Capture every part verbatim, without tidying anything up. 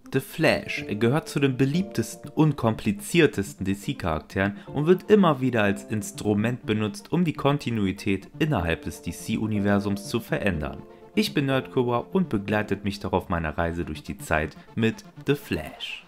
The Flash gehört zu den beliebtesten und kompliziertesten D C-Charakteren und wird immer wieder als Instrument benutzt, um die Kontinuität innerhalb des D C-Universums zu verändern. Ich bin Nerdcobra und begleitet mich doch auf meiner Reise durch die Zeit mit The Flash.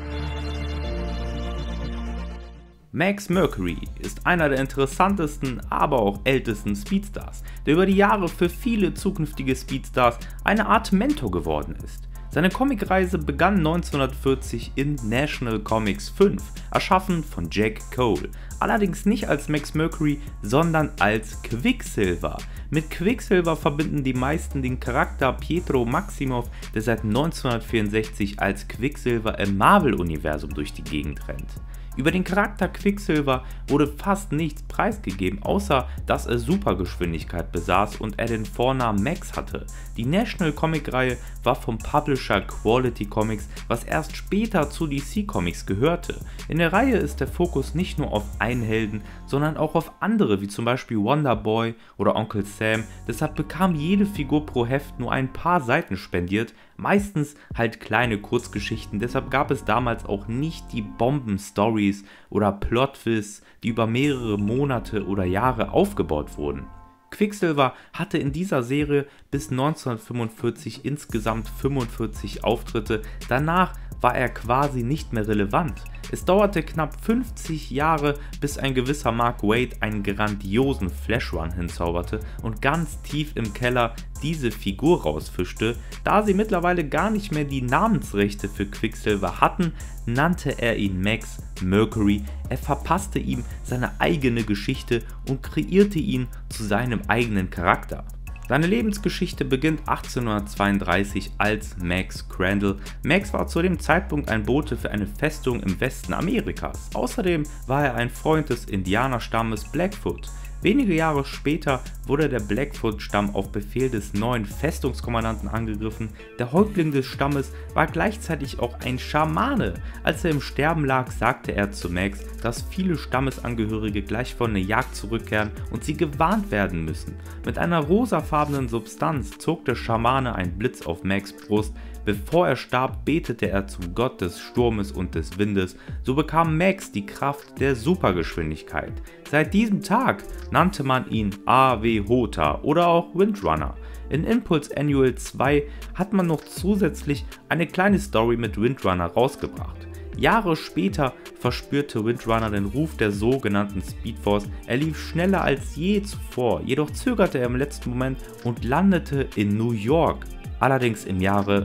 Max Mercury ist einer der interessantesten, aber auch ältesten Speedstars, der über die Jahre für viele zukünftige Speedstars eine Art Mentor geworden ist. Seine Comicreise begann neunzehnhundertvierzig in National Comics fünf, erschaffen von Jack Cole, allerdings nicht als Max Mercury, sondern als Quicksilver. Mit Quicksilver verbinden die meisten den Charakter Pietro Maximoff, der seit neunzehnhundertvierundsechzig als Quicksilver im Marvel-Universum durch die Gegend rennt. Über den Charakter Quicksilver wurde fast nichts preisgegeben, außer dass er Supergeschwindigkeit besaß und er den Vornamen Max hatte. Die National Comic Reihe war vom Publisher Quality Comics, was erst später zu D C Comics gehörte. In der Reihe ist der Fokus nicht nur auf einen Helden, sondern auch auf andere, wie zum Beispiel Wonder Boy oder Onkel Sam, deshalb bekam jede Figur pro Heft nur ein paar Seiten spendiert, meistens halt kleine Kurzgeschichten, deshalb gab es damals auch nicht die Bomben-Stories oder Plot-Twists, die über mehrere Monate oder Jahre aufgebaut wurden. Quicksilver hatte in dieser Serie bis neunzehnhundertfünfundvierzig insgesamt fünfundvierzig Auftritte, danach war er quasi nicht mehr relevant. Es dauerte knapp fünfzig Jahre, bis ein gewisser Mark Waid einen grandiosen Flash-Run hinzauberte und ganz tief im Keller diese Figur rausfischte. Da sie mittlerweile gar nicht mehr die Namensrechte für Quicksilver hatten, nannte er ihn Max Mercury. Er verpasste ihm seine eigene Geschichte und kreierte ihn zu seinem eigenen Charakter. Seine Lebensgeschichte beginnt achtzehnhundertzweiunddreißig als Max Crandall. Max war zu dem Zeitpunkt ein Bote für eine Festung im Westen Amerikas. Außerdem war er ein Freund des Indianerstammes Blackfoot. Wenige Jahre später wurde der Blackfoot-Stamm auf Befehl des neuen Festungskommandanten angegriffen. Der Häuptling des Stammes war gleichzeitig auch ein Schamane. Als er im Sterben lag, sagte er zu Max, dass viele Stammesangehörige gleich von der Jagd zurückkehren und sie gewarnt werden müssen. Mit einer rosafarbenen Substanz zog der Schamane einen Blitz auf Max' Brust. Bevor er starb, betete er zum Gott des Sturmes und des Windes. So bekam Max die Kraft der Supergeschwindigkeit. Seit diesem Tag nannte man ihn A W Hota oder auch Windrunner. In Impulse Annual zwei hat man noch zusätzlich eine kleine Story mit Windrunner rausgebracht. Jahre später verspürte Windrunner den Ruf der sogenannten Speedforce. Er lief schneller als je zuvor, jedoch zögerte er im letzten Moment und landete in New York. Allerdings im Jahre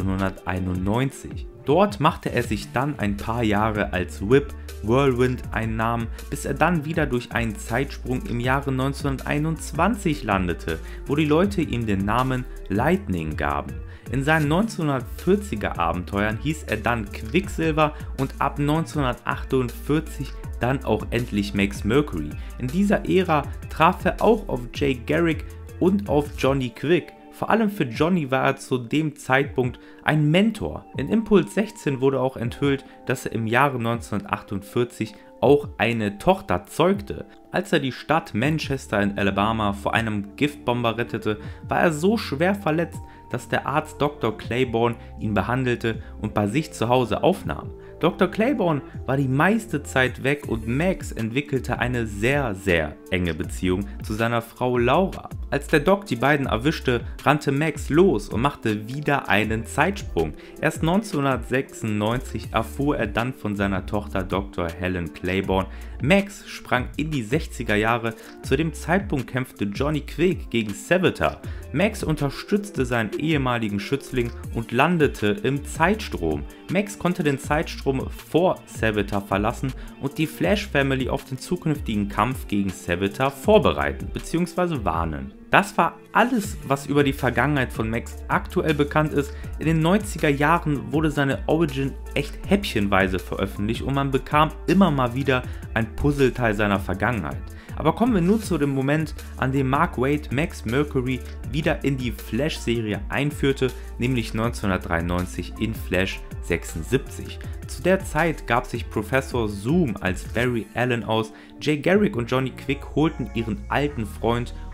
achtzehnhunderteinundneunzig. Dort machte er sich dann ein paar Jahre als Whip Whirlwind einen Namen, bis er dann wieder durch einen Zeitsprung im Jahre neunzehnhunderteinundzwanzig landete, wo die Leute ihm den Namen Lightning gaben. In seinen neunzehnhundertvierziger Abenteuern hieß er dann Quicksilver und ab neunzehnhundertachtundvierzig dann auch endlich Max Mercury. In dieser Ära traf er auch auf Jay Garrick und auf Johnny Quick. Vor allem für Johnny war er zu dem Zeitpunkt ein Mentor. In Impulse sechzehn wurde auch enthüllt, dass er im Jahre neunzehnhundertachtundvierzig auch eine Tochter zeugte. Als er die Stadt Manchester in Alabama vor einem Giftbomber rettete, war er so schwer verletzt, dass der Arzt Doktor Claiborne ihn behandelte und bei sich zu Hause aufnahm. Doktor Claiborne war die meiste Zeit weg und Max entwickelte eine sehr, sehr enge Beziehung zu seiner Frau Laura. Als der Doc die beiden erwischte, rannte Max los und machte wieder einen Zeitsprung. Erst neunzehnhundertsechsundneunzig erfuhr er dann von seiner Tochter Doktor Helen Claiborne. Max sprang in die sechziger Jahre, zu dem Zeitpunkt kämpfte Johnny Quick gegen Savitar. Max unterstützte seinen ehemaligen Schützling und landete im Zeitstrom. Max konnte den Zeitstrom vor Savitar verlassen und die Flash Family auf den zukünftigen Kampf gegen Savitar vorbereiten bzw. warnen. Das war alles, was über die Vergangenheit von Max aktuell bekannt ist. In den neunziger Jahren wurde seine Origin echt häppchenweise veröffentlicht und man bekam immer mal wieder ein Puzzleteil seiner Vergangenheit. Aber kommen wir nun zu dem Moment, an dem Mark Waid Max Mercury wieder in die Flash-Serie einführte, nämlich neunzehnhundertdreiundneunzig in Flash sechsundsiebzig. Zu der Zeit gab sich Professor Zoom als Barry Allen aus, Jay Garrick und Johnny Quick holten ihren alten Freund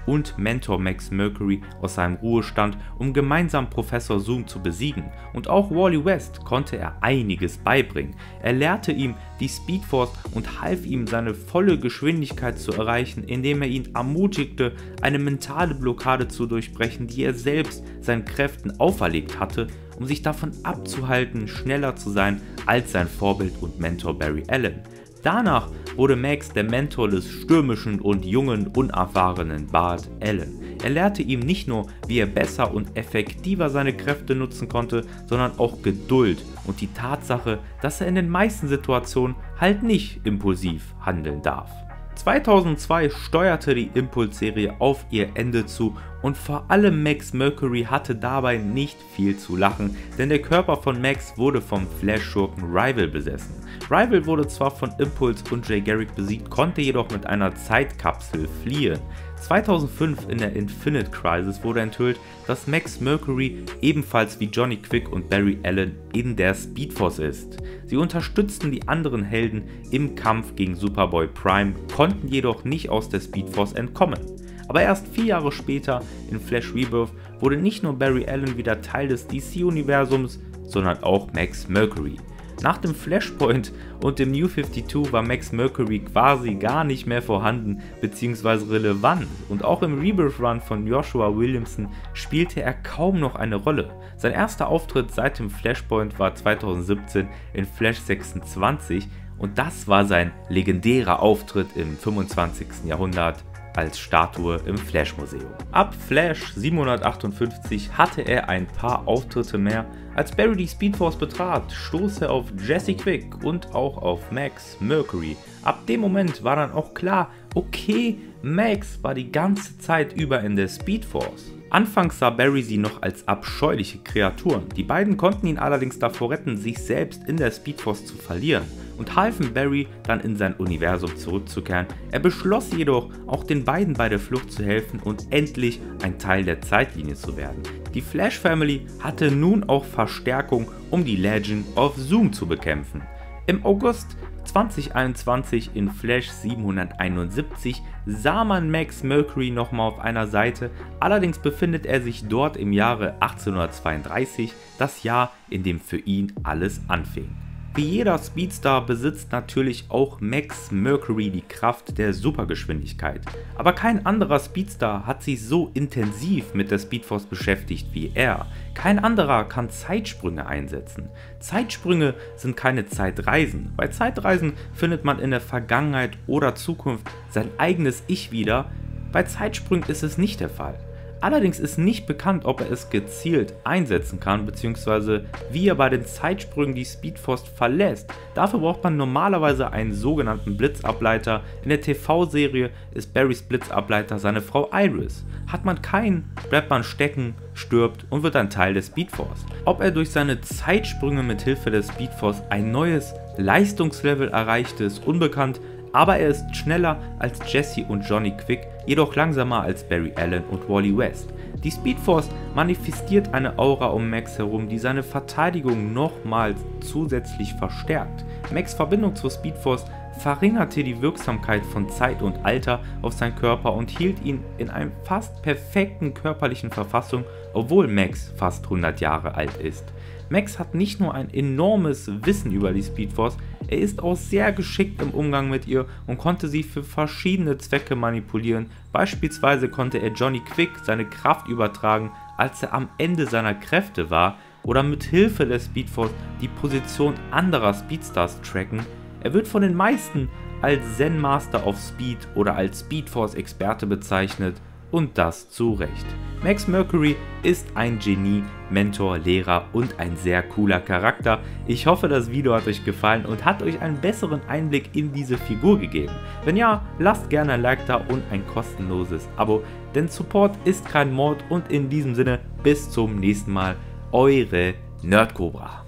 und Mentor Max Mercury aus seinem Ruhestand, um gemeinsam Professor Zoom zu besiegen, und auch Wally West konnte er einiges beibringen. Er lehrte ihm die Speedforce und half ihm, seine volle Geschwindigkeit zu erreichen, indem er ihn ermutigte, eine mentale Blockade zu durchbrechen, die er selbst seinen Kräften auferlegt hatte, um sich davon abzuhalten, schneller zu sein als sein Vorbild und Mentor Barry Allen. Danach wurde Max der Mentor des stürmischen und jungen, unerfahrenen Bart Allen. Er lehrte ihm nicht nur, wie er besser und effektiver seine Kräfte nutzen konnte, sondern auch Geduld und die Tatsache, dass er in den meisten Situationen halt nicht impulsiv handeln darf. zweitausendzwei steuerte die Impulse-Serie auf ihr Ende zu und vor allem Max Mercury hatte dabei nicht viel zu lachen, denn der Körper von Max wurde vom Flash-Schurken Rival besessen. Rival wurde zwar von Impulse und Jay Garrick besiegt, konnte jedoch mit einer Zeitkapsel fliehen. zweitausendfünf in der Infinite Crisis wurde enthüllt, dass Max Mercury ebenfalls wie Johnny Quick und Barry Allen in der Speedforce ist. Sie unterstützten die anderen Helden im Kampf gegen Superboy Prime, konnten jedoch nicht aus der Speedforce entkommen. Aber erst vier Jahre später, in Flash Rebirth, wurde nicht nur Barry Allen wieder Teil des D C-Universums, sondern auch Max Mercury. Nach dem Flashpoint und dem New fifty-two war Max Mercury quasi gar nicht mehr vorhanden bzw. relevant, und auch im Rebirth Run von Joshua Williamson spielte er kaum noch eine Rolle. Sein erster Auftritt seit dem Flashpoint war zweitausendsiebzehn in Flash sechsundzwanzig, und das war sein legendärer Auftritt im fünfundzwanzigsten Jahrhundert als Statue im Flash-Museum. Ab Flash siebenhundertachtundfünfzig hatte er ein paar Auftritte mehr. Als Barry die Speedforce betrat, stoß er auf Jesse Quick und auch auf Max Mercury. Ab dem Moment war dann auch klar, okay, Max war die ganze Zeit über in der Speedforce. Anfangs sah Barry sie noch als abscheuliche Kreaturen. Die beiden konnten ihn allerdings davor retten, sich selbst in der Speedforce zu verlieren, und halfen Barry dann in sein Universum zurückzukehren. Er beschloss jedoch, auch den beiden bei der Flucht zu helfen und endlich ein Teil der Zeitlinie zu werden. Die Flash Family hatte nun auch Verstärkung, um die Legend of Zoom zu bekämpfen. Im August zweitausendeinundzwanzig in Flash siebenhunderteinundsiebzig sah man Max Mercury nochmal auf einer Seite, allerdings befindet er sich dort im Jahre achtzehnhundertzweiunddreißig, das Jahr, in dem für ihn alles anfing. Wie jeder Speedstar besitzt natürlich auch Max Mercury die Kraft der Supergeschwindigkeit. Aber kein anderer Speedstar hat sich so intensiv mit der Speedforce beschäftigt wie er. Kein anderer kann Zeitsprünge einsetzen. Zeitsprünge sind keine Zeitreisen. Bei Zeitreisen findet man in der Vergangenheit oder Zukunft sein eigenes Ich wieder. Bei Zeitsprüngen ist es nicht der Fall. Allerdings ist nicht bekannt, ob er es gezielt einsetzen kann bzw. wie er bei den Zeitsprüngen die Speedforce verlässt. Dafür braucht man normalerweise einen sogenannten Blitzableiter. In der T V-Serie ist Barrys Blitzableiter seine Frau Iris. Hat man keinen, bleibt man stecken, stirbt und wird ein Teil der Speedforce. Ob er durch seine Zeitsprünge mit Hilfe der Speedforce ein neues Leistungslevel erreichte, ist unbekannt. Aber er ist schneller als Jesse und Johnny Quick, jedoch langsamer als Barry Allen und Wally West. Die Speedforce manifestiert eine Aura um Max herum, die seine Verteidigung nochmals zusätzlich verstärkt. Max' Verbindung zur Speedforce verringerte die Wirksamkeit von Zeit und Alter auf seinen Körper und hielt ihn in einer fast perfekten körperlichen Verfassung, obwohl Max fast hundert Jahre alt ist. Max hat nicht nur ein enormes Wissen über die Speedforce, er ist auch sehr geschickt im Umgang mit ihr und konnte sie für verschiedene Zwecke manipulieren. Beispielsweise konnte er Johnny Quick seine Kraft übertragen, als er am Ende seiner Kräfte war, oder mit Hilfe der Speedforce die Position anderer Speedstars tracken. Er wird von den meisten als Zen Master of Speed oder als Speedforce-Experte bezeichnet, und das zu Recht. Max Mercury ist ein Genie, Mentor, Lehrer und ein sehr cooler Charakter. Ich hoffe, das Video hat euch gefallen und hat euch einen besseren Einblick in diese Figur gegeben. Wenn ja, lasst gerne ein Like da und ein kostenloses Abo, denn Support ist kein Mord, und in diesem Sinne bis zum nächsten Mal, eure Nerdcobra.